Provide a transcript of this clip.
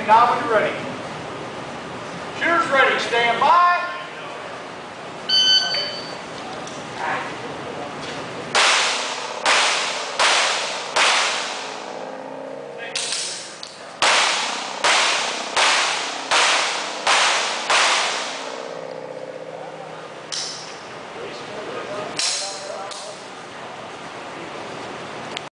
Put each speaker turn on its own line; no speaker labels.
can nod when you're ready. Shooters ready, stand by.